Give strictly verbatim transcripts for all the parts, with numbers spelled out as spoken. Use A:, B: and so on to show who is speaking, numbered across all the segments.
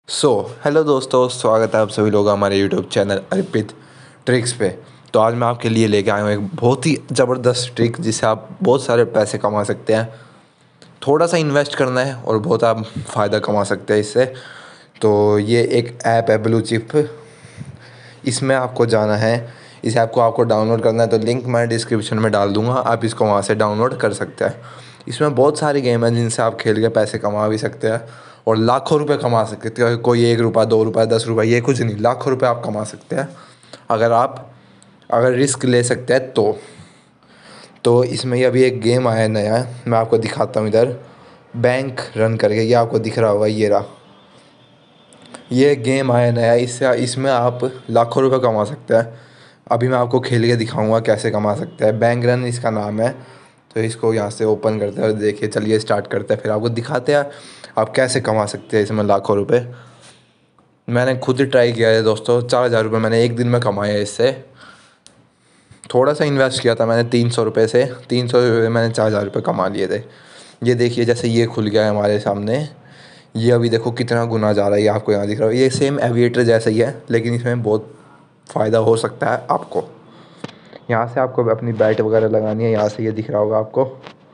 A: So hello दोस्तों, स्वागत है आप सभी लोगों का हमारे यूट्यूब चैनल अर्पित ट्रिक्स पे। तो आज मैं आपके लिए लेके आया हूँ एक बहुत ही ज़बरदस्त ट्रिक जिससे आप बहुत सारे पैसे कमा सकते हैं। थोड़ा सा इन्वेस्ट करना है और बहुत आप फ़ायदा कमा सकते हैं इससे। तो ये एक ऐप है ब्लू चिप। इसमें आपको जाना है, इस ऐप को आपको डाउनलोड करना है, तो लिंक मैं डिस्क्रिप्शन में डाल दूँगा, आप इसको वहाँ से डाउनलोड कर सकते हैं। इसमें बहुत सारी गेम हैं जिनसे आप खेल के पैसे कमा भी सकते हैं और लाखों रुपए कमा सकते हैं। कोई एक रुपया, दो रुपया, दस रुपया, ये कुछ नहीं, लाखों रुपए आप कमा सकते हैं अगर आप अगर रिस्क ले सकते हैं तो। तो इसमें ये अभी एक गेम आया है नया, मैं आपको दिखाता हूँ इधर, बैंक रन करके, ये आपको दिख रहा होगा, ये रहा। ये गेम आया नया, इससे इसमें आप लाखों रुपए कमा सकते हैं। अभी मैं आपको खेल के दिखाऊंगा कैसे कमा सकते हैं। बैंक रन इसका नाम है। तो इसको यहाँ से ओपन करते हैं और देखिए, चलिए स्टार्ट करते हैं, फिर आपको दिखाते हैं आप कैसे कमा सकते हैं इसमें लाखों रुपए। मैंने खुद ही ट्राई किया है दोस्तों, चार हज़ार रुपये मैंने एक दिन में कमाए हैं इससे। थोड़ा सा इन्वेस्ट किया था मैंने, तीन सौ रुपये से तीन सौ रुपये मैंने चार हज़ार रुपये कमा लिए थे। ये देखिए, जैसे ये खुल गया है हमारे सामने, ये अभी देखो कितना गुना जा रहा है, ये आपको यहाँ दिख रहा है। ये सेम एविएटर जैसा ही है, लेकिन इसमें बहुत फ़ायदा हो सकता है आपको। यहाँ से आपको अपनी बैट वगैरह लगानी है, यहाँ से ये दिख रहा होगा आपको।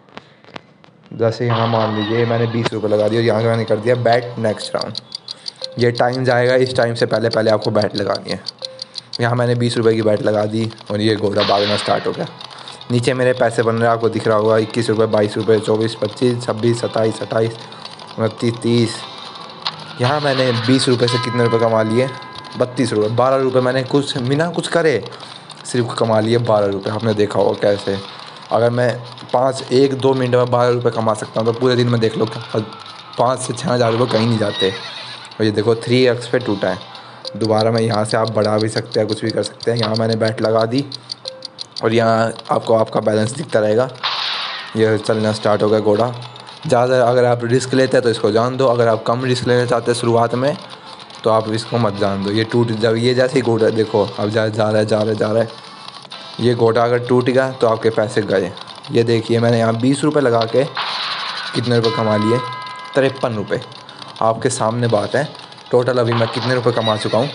A: जैसे यहाँ मान लीजिए मैंने बीस रुपये लगा दिया और यहाँ मैंने कर दिया बैट नेक्स्ट राउंड। ये टाइम जाएगा, इस टाइम से पहले पहले आपको बैट लगानी है। यहाँ मैंने बीस रुपये की बैट लगा दी और ये घोड़ा भागना स्टार्ट हो गया। नीचे मेरे पैसे बन रहे हैं, आपको दिख रहा होगा, इक्कीस रुपये, बाईस रुपये, चौबीस, पच्चीस, छब्बीस, सत्ताईस, अट्ठाईस, उनतीस, तीस। यहाँ मैंने बीस रुपये से कितने रुपए कमा लिए? बत्तीस रुपये। बारह रुपये मैंने कुछ बिना कुछ करे सिर्फ कमा लिए, बारह रुपये। आपने देखा होगा कैसे। अगर मैं पाँच एक दो मिनट में बारह रुपये कमा सकता हूँ तो पूरे दिन में देख लो, पाँच से छः हज़ार रुपये कहीं नहीं जाते। और ये देखो थ्री एक्स पे टूटा है। दोबारा मैं यहाँ से आप बढ़ा भी सकते हैं, कुछ भी कर सकते हैं। यहाँ मैंने बैट लगा दी और यहाँ आपको आपका बैलेंस दिखता रहेगा। ये चलना स्टार्ट हो गया घोड़ा। ज़्यादा अगर आप रिस्क लेते हैं तो इसको जान दो, अगर आप कम रिस्क लेना चाहते हैं शुरुआत में तो आप इसको मत जान दो। ये टूट जब ये जैसे ही घोड़ा देखो अब जा जा रहा है जा रहा है जा रहा है ये घोड़ा अगर टूट गया तो आपके पैसे गए। ये देखिए, मैंने यहाँ बीस रुपये लगा के कितने रुपए कमा लिए? तिरपन रुपये। आपके सामने बात है। टोटल अभी मैं कितने रुपए कमा चुका हूँ?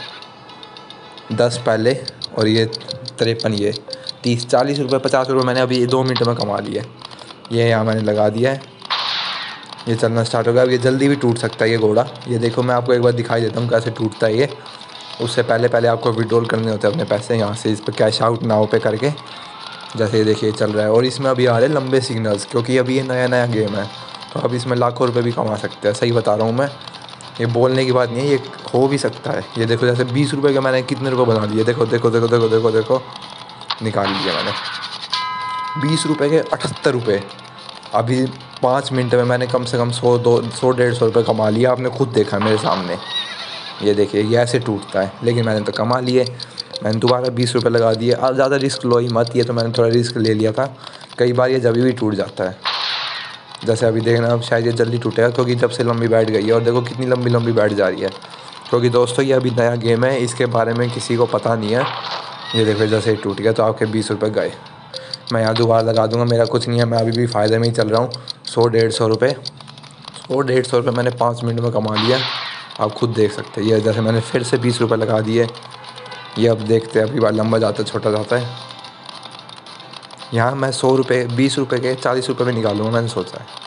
A: दस पहले और ये तिरपन, ये तीस, चालीस रुपये, पचास रुपये मैंने अभी दो मिनट में कमा लिया। ये यहाँ मैंने लगा दिया है, ये चलना स्टार्ट हो गया। अब ये जल्दी भी टूट सकता है ये घोड़ा। ये देखो, मैं आपको एक बार दिखाई देता हूँ कैसे टूटता है ये। उससे पहले पहले आपको विड्रॉल करने होते हैं अपने पैसे यहाँ से, इस पर कैश आउट नाउ पे करके। जैसे ये देखिए चल रहा है और इसमें अभी आ रहे हैं लंबे सिग्नल्स, क्योंकि अभी ये नया नया गेम है। तो अब इसमें लाखों रुपये भी कमा सकते हैं, सही बता रहा हूँ मैं। ये बोलने की बात नहीं है, ये हो भी सकता है। ये देखो, जैसे बीस रुपये के मैंने कितने रुपये बना लिए, देखो देखो देखो देखो देखो देखो निकाल लिया मैंने बीस रुपये के अठहत्तर रुपये। अभी पाँच मिनट में मैंने कम से कम सौ दो सौ डेढ़ सौ रुपये कमा लिया। आपने खुद देखा मेरे सामने। ये देखिए, ये ऐसे टूटता है, लेकिन मैंने तो कमा लिए। मैंने दोबारा बीस रुपये लगा दिए। अब ज़्यादा रिस्क लो ही मत, ये तो मैंने थोड़ा रिस्क ले लिया था। कई बार ये जब भी टूट जाता है, जैसे अभी देखना, अब शायद ये जल्दी टूटेगा क्योंकि जब से लंबी बैठ गई है। और देखो कितनी लंबी लंबी बैठ जा रही है, क्योंकि दोस्तों ये अभी नया गेम है, इसके बारे में किसी को पता नहीं है। ये देखो, जैसे ही टूट गया तो आपके बीस रुपये गए। मैं यहाँ दोबारा लगा दूँगा, मेरा कुछ नहीं है, मैं अभी भी फ़ायदे में ही चल रहा हूँ। सौ डेढ़ सौ रुपये सौ डेढ़ सौ रुपये मैंने पाँच मिनट में कमा लिया। आप खुद देख सकते हैं। ये जैसे मैंने फिर से बीस रुपये लगा दिए। ये अब देखते हैं, अभी बार लंबा जाता है छोटा जाता है। यहाँ मैं सौ रुपये बीस रुपये के चालीस रुपये में निकालूंगा, मैंने सोचा है।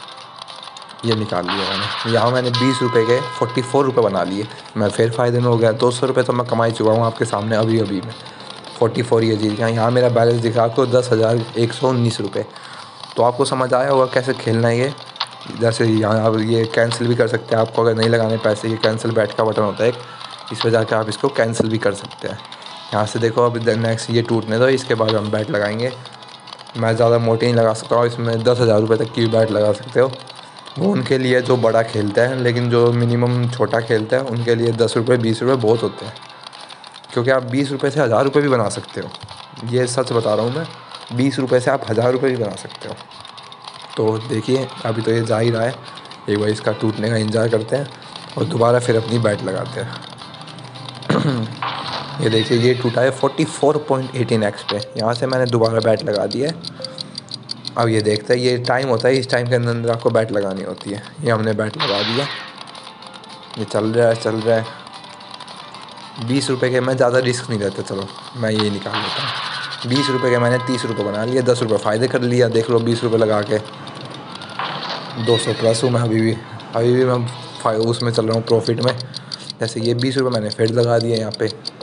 A: ये निकाल लिया मैंने। यहाँ मैंने बीस रुपये के फोर्टी फोर रुपये बना लिए। मैं फिर फ़ायदे में हो गया। दो सौ रुपये तो मैं कमा ही चुका हूँ आपके सामने अभी अभी में। फोर्टी फोर ये जीत गया। यहाँ मेरा बैलेंस दिखा आपको दस हज़ार एक सौ उन्नीस रुपये। तो आपको समझ आया होगा कैसे खेलना है ये। जैसे यहाँ आप ये कैंसिल भी कर सकते हैं, आपको अगर नहीं लगाने पैसे, ये कैंसिल बैट का बटन होता है एक, इस पर जाकर आप इसको कैंसिल भी कर सकते हैं। यहाँ से देखो, अब नेक्स्ट ये टूटने दो, इसके बाद हम बैट लगाएंगे। मैं ज़्यादा मोटी नहीं लगा सकता हूँ, इसमें दस हज़ार रुपये तक की भी बैट लगा सकते हो। वो उनके लिए जो बड़ा खेलते हैं, लेकिन जो मिनिमम छोटा खेलते हैं उनके लिए दस रुपये बीस रुपये बहुत होते हैं। क्योंकि आप बीस रुपये से हज़ार रुपये भी बना सकते हो। ये सच बता रहा हूँ मैं, बीस रुपये से आप हज़ार रुपये भी बना सकते हो। तो देखिए, अभी तो ये जा ही रहा है। एक बार इसका टूटने का इंतज़ार करते हैं और दोबारा फिर अपनी बैट लगाते हैं। ये देखिए, ये टूटा है forty four point eighteen X पे। यहाँ से मैंने दोबारा बैट लगा दी है। अब ये देखते हैं, ये टाइम होता है, इस टाइम के अंदर आपको बैट लगानी होती है। ये हमने बैट लगा दिया। ये चल रहा है चल रहा है बीस रुपए के मैं ज़्यादा रिस्क नहीं लेता। चलो मैं ये निकाल लेता हूँ। बीस रुपए के मैंने तीस रुपए बना लिए, दस रुपए फ़ायदे कर लिया। देख लो बीस रुपए लगा के दो सौ प्लस हूँ मैं अभी भी अभी भी मैं फाइव उसमें चल रहा हूँ प्रॉफिट में। जैसे ये बीस रुपए मैंने फिर लगा दिए यहाँ पे।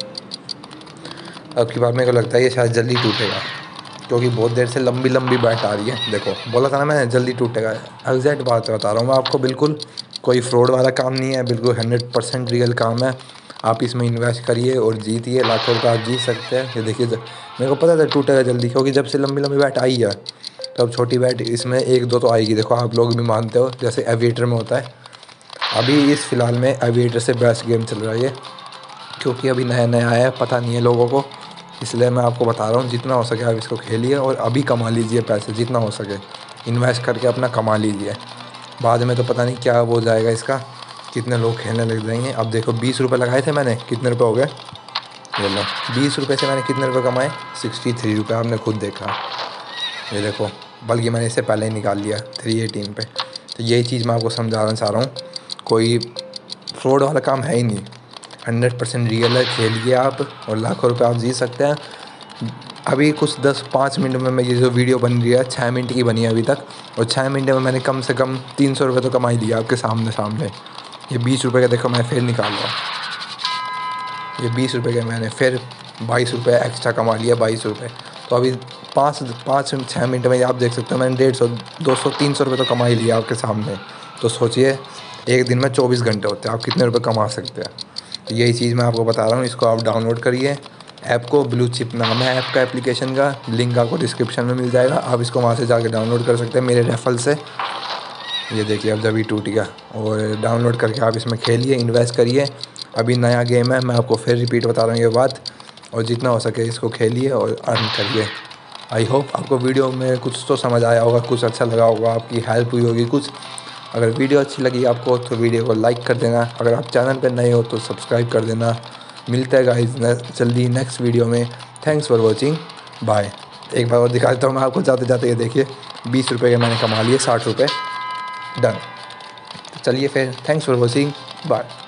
A: अब की बार मेरे को लगता है ये शायद जल्दी टूटेगा, क्योंकि बहुत देर से लंबी लंबी बैट आ रही है। देखो बोला था ना मैंने जल्दी टूटेगा। एग्जैक्ट बात बता रहा हूँ मैं आपको, बिल्कुल कोई फ्रॉड वाला काम नहीं है, बिल्कुल हंड्रेड परसेंट रियल काम है। आप इसमें इन्वेस्ट करिए और जीतिए, लाखों रुपये आप जीत सकते हैं। ये देखिए मेरे को पता था टूटेगा जल्दी, क्योंकि जब से लंबी लंबी बैट आई है तो अब छोटी बैट इसमें एक दो तो आएगी। देखो आप लोग भी मानते हो, जैसे एविएटर में होता है। अभी इस फ़िलहाल में एविएटर से बेस्ट गेम चल रहा है ये, क्योंकि अभी नया नया आया है, पता नहीं है लोगों को, इसलिए मैं आपको बता रहा हूँ। जितना हो सके आप इसको खेलिए और अभी कमा लीजिए पैसे, जितना हो सके इन्वेस्ट करके अपना कमा लीजिए। बाद में तो पता नहीं क्या हो जाएगा इसका, कितने लोग खेलने लग जाएंगे। अब देखो बीस रुपये लगाए थे मैंने, कितने रुपए हो गए ये लो। बीस रुपये से मैंने कितने रुपए कमाए, सिक्सटी थ्री रुपये। आपने खुद देखा, ये देखो, बल्कि मैंने इससे पहले ही निकाल लिया थ्री एटीन पे। तो यही चीज़ मैं आपको समझाना चाह रहा हूँ, कोई फ्रॉड वाला काम है ही नहीं, हंड्रेड परसेंट रियल है। खेलिए आप और लाखों रुपए आप जीत सकते हैं। अभी कुछ दस पाँच मिनट में मैं ये जो वीडियो बन रही है छः मिनट की बनी है अभी तक, और छः मिनट में मैंने कम से कम तीन सौ रुपये तो कमा ही लिया आपके सामने सामने। ये बीस रुपये का देखो मैं फिर निकाल रहा हूँ। ये बीस रुपये के मैंने फिर बाईस रुपये एक्स्ट्रा कमा लिया, बाईस रुपये। तो अभी पाँच पाँच छः मिनट में आप देख सकते हो मैंने डेढ़ सौ दो सौ तीन सौ रुपये तो कमा ही लिया आपके सामने। तो सोचिए एक दिन में चौबीस घंटे होते हैं, आप कितने रुपए कमा सकते हैं। तो यही चीज़ मैं आपको बता रहा हूँ। इसको आप डाउनलोड करिए ऐप को, ब्लू चिप नाम है ऐप का, एप्लीकेशन का, लिंक आपको डिस्क्रिप्शन में मिल जाएगा। आप इसको वहाँ से जाके डाउनलोड कर सकते हैं मेरे रेफरल से। ये देखिए अब जब ही टूट गया, और डाउनलोड करके आप इसमें खेलिए, इन्वेस्ट करिए। अभी नया गेम है, मैं आपको फिर रिपीट बता रहा हूँ ये बात, और जितना हो सके इसको खेलिए और अर्न करिए। आई होप आपको वीडियो में कुछ तो समझ आया होगा, कुछ अच्छा लगा होगा, आपकी हेल्प हुई होगी कुछ। अगर वीडियो अच्छी लगी आपको तो वीडियो को लाइक कर देना। अगर आप चैनल पर नए हो तो सब्सक्राइब कर देना। मिलता है गाइस जल्दी नेक्स्ट वीडियो में। Thanks for watching, bye. एक बार और दिखा देता हूँ मैं आपको जाते जाते। ये देखिए बीस रुपये के मैंने कमा लिए साठ रुपये, डन। तो चलिए फिर, थैंक्स फॉर वॉचिंग, बाय।